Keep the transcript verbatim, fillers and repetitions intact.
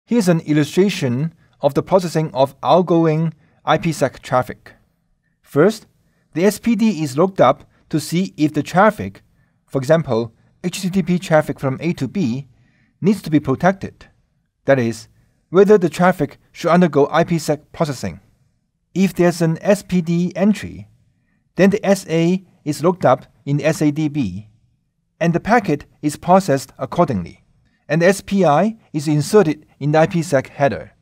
Here's an illustration of the processing of outgoing IPsec traffic. First, the S P D is looked up to see if the traffic, for example, H T T P traffic from A to B, needs to be protected. That is, whether the traffic should undergo IPsec processing. If there's an S P D entry, then the S A is looked up in the S A D B, and the packet is processed accordingly, and the S P I is inserted in the IPsec header.